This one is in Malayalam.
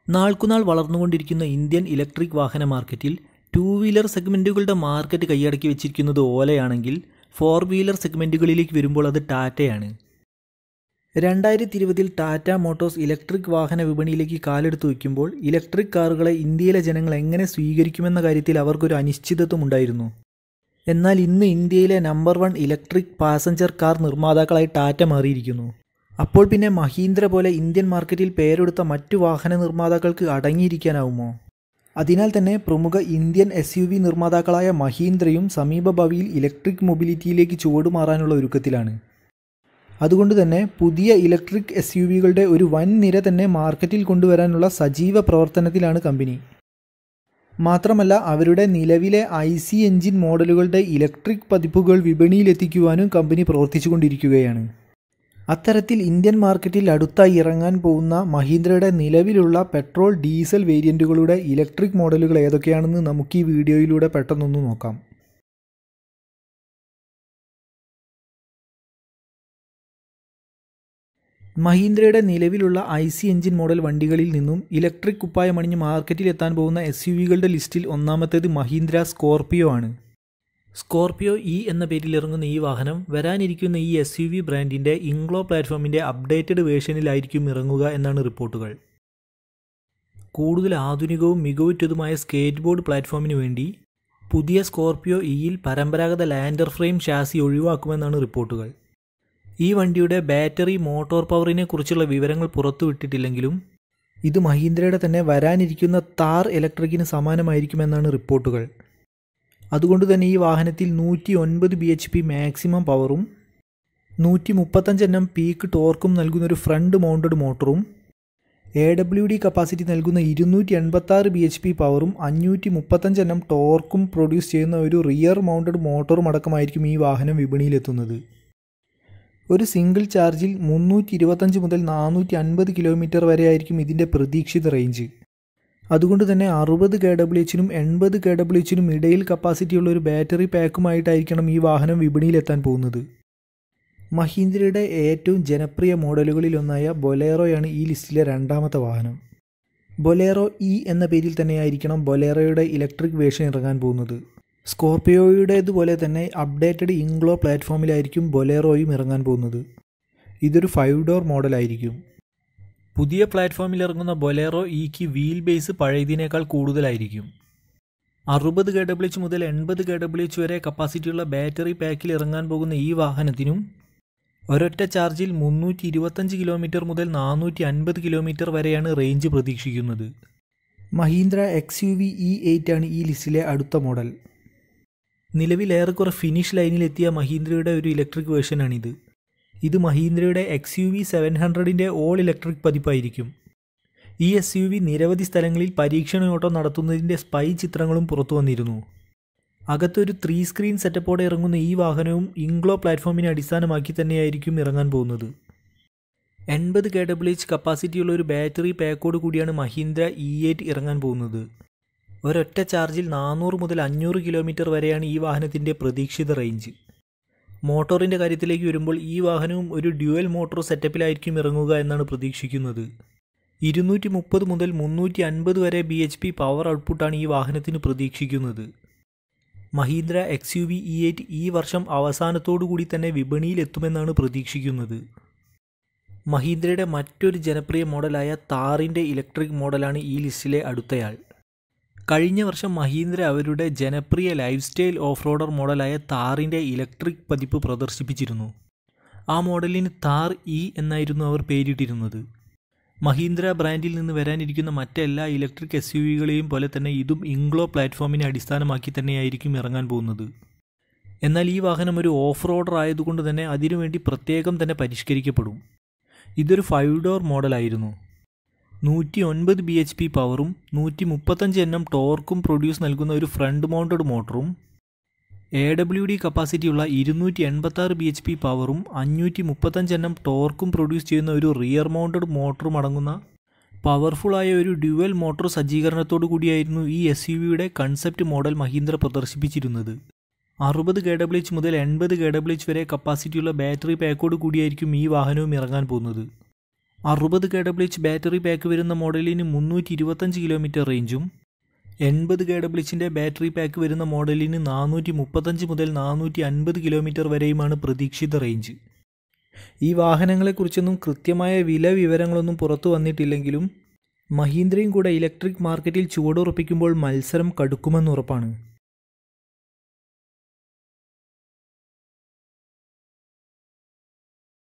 നാൾക്കുനാൾ വളർന്നുകൊണ്ടിരിക്കുന്ന ഇന്ത്യൻ ഇലക്ട്രിക് വാഹന മാർക്കറ്റിൽ ടൂ വീലർ സെഗ്മെൻറ്റുകളുടെ മാർക്കറ്റ് കൈയടക്കി വെച്ചിരിക്കുന്നത് ഓലയാണെങ്കിൽ ഫോർ വീലർ സെഗ്മെൻറ്റുകളിലേക്ക് വരുമ്പോൾ അത് ടാറ്റയാണ്. 2020 ടാറ്റ മോട്ടോഴ്സ് ഇലക്ട്രിക് വാഹന വിപണിയിലേക്ക് കാലെടുത്ത് വയ്ക്കുമ്പോൾ ഇലക്ട്രിക് കാറുകളെ ഇന്ത്യയിലെ ജനങ്ങൾ എങ്ങനെ സ്വീകരിക്കുമെന്ന കാര്യത്തിൽ അവർക്കൊരു അനിശ്ചിതത്വം ഉണ്ടായിരുന്നു. എന്നാൽ ഇന്ന് ഇന്ത്യയിലെ നമ്പർ 1 ഇലക്ട്രിക് പാസഞ്ചർ കാർ നിർമ്മാതാക്കളായി ടാറ്റ മാറിയിരിക്കുന്നു. അപ്പോൾ പിന്നെ മഹീന്ദ്ര പോലെ ഇന്ത്യൻ മാർക്കറ്റിൽ പേരെടുത്ത മറ്റു വാഹന നിർമ്മാതാക്കൾക്ക് അടങ്ങിയിരിക്കാനാവുമോ? അതിനാൽ തന്നെ പ്രമുഖ ഇന്ത്യൻ SUV നിർമ്മാതാക്കളായ മഹീന്ദ്രയും സമീപഭാവിയിൽ ഇലക്ട്രിക് മൊബിലിറ്റിയിലേക്ക് ചുവടുമാറാനുള്ള ഒരുക്കത്തിലാണ്. അതുകൊണ്ട് തന്നെ പുതിയ ഇലക്ട്രിക് SUVകളുടെ ഒരു വൻ നിര തന്നെ മാർക്കറ്റിൽ കൊണ്ടുവരാനുള്ള സജീവ പ്രവർത്തനത്തിലാണ് കമ്പനി. മാത്രമല്ല അവരുടെ നിലവിലെ IC എഞ്ചിൻ മോഡലുകളുടെ ഇലക്ട്രിക് പതിപ്പുകൾ വിപണിയിലെത്തിക്കുവാനും കമ്പനി പ്രവർത്തിച്ചുകൊണ്ടിരിക്കുകയാണ്. അത്തരത്തിൽ ഇന്ത്യൻ മാർക്കറ്റിൽ അടുത്തായി ഇറങ്ങാൻ പോകുന്ന മഹീന്ദ്രയുടെ നിലവിലുള്ള പെട്രോൾ ഡീസൽ വേരിയൻറ്റുകളുടെ ഇലക്ട്രിക് മോഡലുകൾ ഏതൊക്കെയാണെന്ന് നമുക്ക് ഈ വീഡിയോയിലൂടെ പെട്ടെന്നൊന്ന് നോക്കാം. മഹീന്ദ്രയുടെ നിലവിലുള്ള IC എഞ്ചിൻ മോഡൽ വണ്ടികളിൽ നിന്നും ഇലക്ട്രിക് കുപ്പായമണിഞ്ഞ് മാർക്കറ്റിൽ എത്താൻ പോകുന്ന SUVകളുടെ ലിസ്റ്റിൽ ഒന്നാമത്തേത് മഹീന്ദ്ര സ്കോർപിയോ ആണ്. സ്കോർപിയോ എന്ന പേരിൽ ഇറങ്ങുന്ന ഈ വാഹനം വരാനിരിക്കുന്ന ഈ SUV ബ്രാൻഡിൻ്റെ ഇംഗ്ലോ പ്ലാറ്റ്ഫോമിൻ്റെ അപ്ഡേറ്റഡ് വേർഷനിലായിരിക്കും ഇറങ്ങുക എന്നാണ് റിപ്പോർട്ടുകൾ. കൂടുതൽ ആധുനികവും മികവുറ്റതുമായ സ്കേറ്റ് ബോർഡ് പ്ലാറ്റ്ഫോമിന് വേണ്ടി പുതിയ സ്കോർപിയോ യിൽ പരമ്പരാഗത ലാൻഡർ ഫ്രെയിം ഷാസി ഒഴിവാക്കുമെന്നാണ് റിപ്പോർട്ടുകൾ. ഈ വണ്ടിയുടെ ബാറ്ററി മോട്ടോർ പവറിനെ കുറിച്ചുള്ള വിവരങ്ങൾ പുറത്തുവിട്ടിട്ടില്ലെങ്കിലും ഇത് മഹീന്ദ്രയുടെ തന്നെ വരാനിരിക്കുന്ന താർ ഇലക്ട്രിക്കിന് സമാനമായിരിക്കുമെന്നാണ് റിപ്പോർട്ടുകൾ. അതുകൊണ്ട് തന്നെ ഈ വാഹനത്തിൽ 109 bhp മാക്സിമം പവറും 135 Nm പീക്ക് ടോർക്കും നൽകുന്നൊരു ഫ്രണ്ട് മൗണ്ടഡ് മോട്ടറും AWD കപ്പാസിറ്റി നൽകുന്ന 286 bhp പവറും 535 Nm ടോർക്കും പ്രൊഡ്യൂസ് ചെയ്യുന്ന ഒരു റിയർ മൗണ്ടഡ് മോട്ടറും അടക്കമായിരിക്കും ഈ വാഹനം വിപണിയിലെത്തുന്നത്. ഒരു സിംഗിൾ ചാർജിൽ 325 മുതൽ 450 കിലോമീറ്റർ വരെ ആയിരിക്കും ഇതിൻ്റെ പ്രതീക്ഷിത റേഞ്ച്. അതുകൊണ്ട് തന്നെ 60 kWh-നും 80 kWh-നും ഇടയിൽ കപ്പാസിറ്റിയുള്ള ഒരു ബാറ്ററി പാക്കുമായിട്ടായിരിക്കണം ഈ വാഹനം വിപണിയിലെത്താൻ പോകുന്നത്. മഹീന്ദ്രയുടെ ഏറ്റവും ജനപ്രിയ മോഡലുകളിലൊന്നായ ബൊലേറോയാണ് ഈ ലിസ്റ്റിലെ രണ്ടാമത്തെ വാഹനം. ബൊലേറോ എന്ന പേരിൽ തന്നെയായിരിക്കണം ബൊലേറോയുടെ ഇലക്ട്രിക് വേർഷൻ ഇറങ്ങാൻ പോകുന്നത്. സ്കോർപിയോയുടേതുപോലെ തന്നെ അപ്ഡേറ്റഡ് ഇംഗ്ലോ പ്ലാറ്റ്ഫോമിലായിരിക്കും ബൊലേറോയും ഇറങ്ങാൻ പോകുന്നത്. ഇതൊരു 5 ഡോർ മോഡലായിരിക്കും. പുതിയ പ്ലാറ്റ്ഫോമിൽ ഇറങ്ങുന്ന ബൊലേറോ ക്ക് വീൽ ബേസ് പഴയതിനേക്കാൾ കൂടുതലായിരിക്കും. 60 kWh മുതൽ 80 kWh വരെ കപ്പാസിറ്റിയുള്ള ബാറ്ററി പാക്കിൽ ഇറങ്ങാൻ പോകുന്ന ഈ വാഹനത്തിനും ഒരൊറ്റ ചാർജിൽ 325 കിലോമീറ്റർ മുതൽ 450 കിലോമീറ്റർ വരെയാണ് റേഞ്ച് പ്രതീക്ഷിക്കുന്നത്. മഹീന്ദ്ര XUV E8 ആണ് ഈ ലിസ്റ്റിലെ അടുത്ത മോഡൽ. നിലവിൽ ഏറെക്കുറെ ഫിനിഷ് ലൈനിലെത്തിയ മഹീന്ദ്രയുടെ ഒരു ഇലക്ട്രിക് വേർഷനാണിത്. ഇത് മഹീന്ദ്രയുടെ XUV 700ൻ്റെ ഓൾ ഇലക്ട്രിക് പതിപ്പായിരിക്കും. ഈ SUV നിരവധി സ്ഥലങ്ങളിൽ പരീക്ഷണയോട്ടം നടത്തുന്നതിൻ്റെ സ്പൈ ചിത്രങ്ങളും പുറത്തു വന്നിരുന്നു. അകത്തൊരു 3 സ്ക്രീൻ സെറ്റപ്പോടെ ഇറങ്ങുന്ന ഈ വാഹനവും ഇംഗ്ലോ പ്ലാറ്റ്ഫോമിനെ അടിസ്ഥാനമാക്കി തന്നെയായിരിക്കും ഇറങ്ങാൻ പോകുന്നത്. 80 kWh കപ്പാസിറ്റിയുള്ള ഒരു ബാറ്ററി പാക്കോട് കൂടിയാണ് മഹീന്ദ്ര E8 ഇറങ്ങാൻ പോകുന്നത്. ഒരൊറ്റ ചാർജിൽ 400 മുതൽ 500 കിലോമീറ്റർ വരെയാണ് ഈ വാഹനത്തിൻ്റെ പ്രതീക്ഷിത റേഞ്ച്. മോട്ടോറിൻ്റെ കാര്യത്തിലേക്ക് വരുമ്പോൾ ഈ വാഹനവും ഒരു ഡ്യുവൽ മോട്ടോർ സെറ്റപ്പിലായിരിക്കും ഇറങ്ങുക എന്നാണ് പ്രതീക്ഷിക്കുന്നത്. 230 മുതൽ 350 വരെ bhp പവർ ഔട്ട്പുട്ടാണ് ഈ വാഹനത്തിന് പ്രതീക്ഷിക്കുന്നത്. മഹീന്ദ്ര XUV E8 ഈ വർഷം അവസാനത്തോടുകൂടി തന്നെ വിപണിയിൽ എത്തുമെന്നാണ് പ്രതീക്ഷിക്കുന്നത്. മഹീന്ദ്രയുടെ മറ്റൊരു ജനപ്രിയ മോഡലായ താറിൻ്റെ ഇലക്ട്രിക് മോഡലാണ് ഈ ലിസ്റ്റിലെ അടുത്തയാൾ. കഴിഞ്ഞ വർഷം മഹീന്ദ്ര അവരുടെ ജനപ്രിയ ലൈഫ് സ്റ്റൈൽ ഓഫ് റോഡർ മോഡലായ താറിൻ്റെ ഇലക്ട്രിക് പതിപ്പ് പ്രദർശിപ്പിച്ചിരുന്നു. ആ മോഡലിന് താർ എന്നായിരുന്നു അവർ പേരിട്ടിരുന്നത്. മഹീന്ദ്ര ബ്രാൻഡിൽ നിന്ന് വരാനിരിക്കുന്ന മറ്റെല്ലാ ഇലക്ട്രിക് SUVകളെയും പോലെ തന്നെ ഇതും ഇംഗ്ലോ പ്ലാറ്റ്ഫോമിനെ അടിസ്ഥാനമാക്കി തന്നെയായിരിക്കും ഇറങ്ങാൻ പോകുന്നത്. എന്നാൽ ഈ വാഹനം ഒരു ഓഫ് റോഡർ ആയതുകൊണ്ട് തന്നെ അതിനുവേണ്ടി പ്രത്യേകം തന്നെ പരിഷ്കരിക്കപ്പെടും. ഇതൊരു 5 ഡോർ മോഡലായിരുന്നു. 109 bhp പവറും 135 Nm ടോർക്കും പ്രൊഡ്യൂസ് നൽകുന്ന ഒരു ഫ്രണ്ട് മൗണ്ടഡ് മോട്ടറും AWD കപ്പാസിറ്റിയുള്ള 286 bhp പവറും 535 Nm ടോർക്കും പ്രൊഡ്യൂസ് ചെയ്യുന്ന ഒരു റിയർ മൗണ്ടഡ് മോട്ടറും അടങ്ങുന്ന പവർഫുള്ളായ ഒരു ഡ്യുവൽ മോട്ടോർ സജ്ജീകരണത്തോടു കൂടിയായിരുന്നു ഈ SUVയുടെ കൺസെപ്റ്റ് മോഡൽ മഹീന്ദ്ര പ്രദർശിപ്പിച്ചിരുന്നത്. 60 kWh മുതൽ 80 kWh വരെ കപ്പാസിറ്റിയുള്ള ബാറ്ററി പാക്കോട് കൂടിയായിരിക്കും ഈ വാഹനവും ഇറങ്ങാൻ പോകുന്നത്. 60 kWh ബാറ്ററി പാക്ക് വരുന്ന മോഡലിന് 325 കിലോമീറ്റർ റേഞ്ചും 80 kWhന്റെ ബാറ്ററി പാക്ക് വരുന്ന മോഡലിന് 435 മുതൽ 450 കിലോമീറ്റർ വരെയുമാണ് പ്രതീക്ഷിത റേഞ്ച്. ഈ വാഹനങ്ങളെക്കുറിച്ചൊന്നും കൃത്യമായ വില വിവരങ്ങളൊന്നും പുറത്തു വന്നിട്ടില്ലെങ്കിലും മഹീന്ദ്രയും കൂടെ ഇലക്ട്രിക് മാർക്കറ്റിൽ ചുവടുറപ്പിക്കുമ്പോൾ മത്സരം കടുക്കുമെന്നുറപ്പാണ്.